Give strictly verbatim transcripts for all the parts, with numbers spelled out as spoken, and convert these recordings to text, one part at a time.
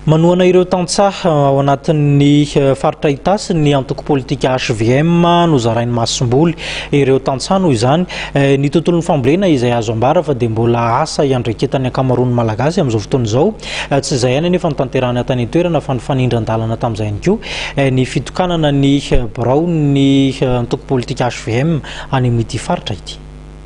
Manoana ireo tantsaha ao anatin'ny faritra Itasy ny antoko politika H V M no zarainy Masomboly ireo tantsaha noho izany ny tontolon'ny fambolena izay azo ambara fa dia mbola asa iandreketany ankamaroan'ny malagasy amin'izao fotoana izao tsy izay ihany anefa nitanterahana tany toerana fa nifanindran-dalana tamin'izay ihany koa ny fitokanana ny birao ny antoko politika H V M any amin'ity faritra ity.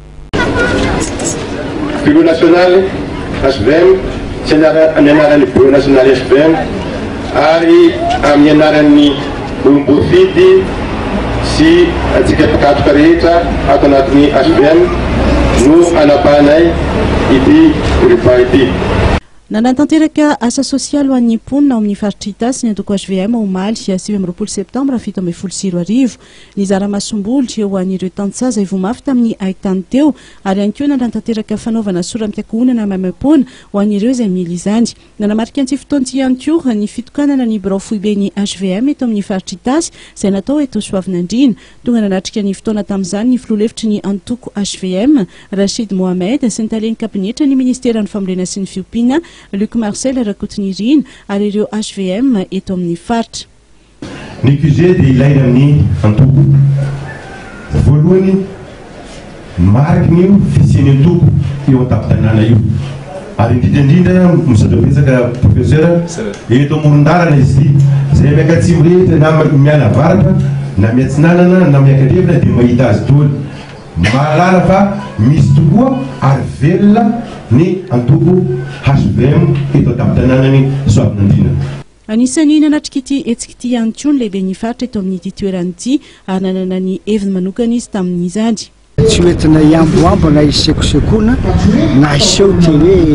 Bureau national H V M sy anaran'ny Bureau national H V M ary amin'ny anaran'ny olom-bofidy sy antsika mpikatoka rehetra ato anatin'ny H V M no anapahanay ity rehefa ity. Nanantanteraka asa sosialy ho an'ny mponina ao amin'ny faritra Itasy ny antoko H V M omaly sivy amby roapolo septambra fito amby folo sy roa arivo nizara Masomboly eo an'ireo tantsaha izay vomafy tamin'ny haitany teo ary ihany koa nanantanteraka fanaovana sora-mpiankohonana maimam-pona ho an'ireo izay mila izany. Nanamarika an'ity fotoan'ity ihany koa ny fitokanana ny birao foibeny H V M eto amin'ny faritra Itasy izay natao eto Soavinandriana. Tonga nanatrika ny fotoana tamin'izany ny filoha-hevitry ny antoko H V M Rachid Mohamed sy ny taleny kabinetra ny ministeran'ny fambolena sy ny fiompiana Luc Marcel Rakotonirina ary ireo H V M eto amin'ny faritra. Ny Q G dia ilaina amin'ny antoko. Voalohany marikiny io fisiany antoko eo an-tampon-tanàna io. Ary indrindra misadabetsaka professeur eto amoron-dalana izy izay miakatsimo rehetra na miala avaratra na miatsinanana na miakadrevina dia mahita azy daholo. Mahalala fa misy tokoa ary velona ny antoko H V M eto an-tampon-tanànany Soavinandriana. Anisany nanatrika ity hetsika ity ihany koa ny lehibe ny faritra eto amin'ity toerana ity ary nanana ny heviny manokana izy tamin'izany. Tsy hoentina iamboambo na isekosekoana na iseho ty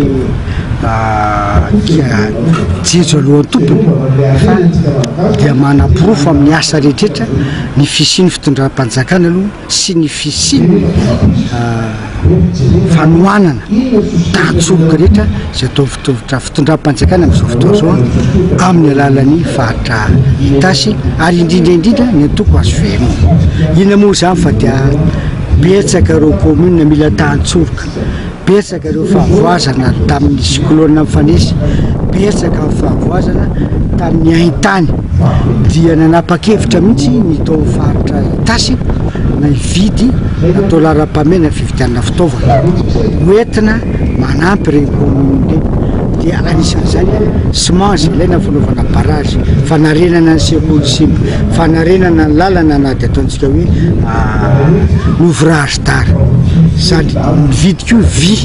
hoe jejo alohan'ny tompony fa dia manam-porofo amin'ny asa rehetrarehetra ny fisiany fitondram-panjakana aloha sy ny fisiany fanohanana tatsoloka rehetra izay atao fitondram-panjakana amin'izao fotoana izao amin'ny alalan'ny faritra Itasy ary indrindraindrindra ny antoko H V M. Ina moa izany fa dia betsaka ireo komina mila tahantsoroka, betsaka ireo fahavoazana tamin'ny siklôna mifanesy, betsaka fahavoazana tamin'ny haintany dia nanapa-kevitra mihitsy ny tao faritra Itasy na hividy natao laram-pamena fividianana fitaovana hoentina manampy ireny komina dia anisan'izany semence ilaina fanaovana barrage, fanarenana ny sekoly simba, fanarenana ny lalana na dia ataontsika hoe ouvrage d'art sady mividy koa vy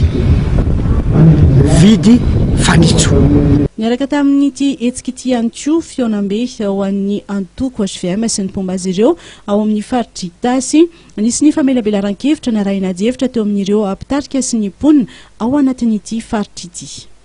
vidy fanitso. Niaraka tamin'ity hetsika ity ihany koa fionambe ho an'ny antoko H V M sy ny mpomba azy ireo ao amin'ny faritra Itasy nisy ny famelabelan-kevitra na raha inajevitra teo amin'ireo ampitarika sy ny mponina ao anatin'ity faritra ity.